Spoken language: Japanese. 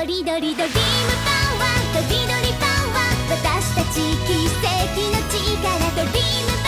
とりどりドリームパワーとりどりパワー私たち奇跡の力ドリーム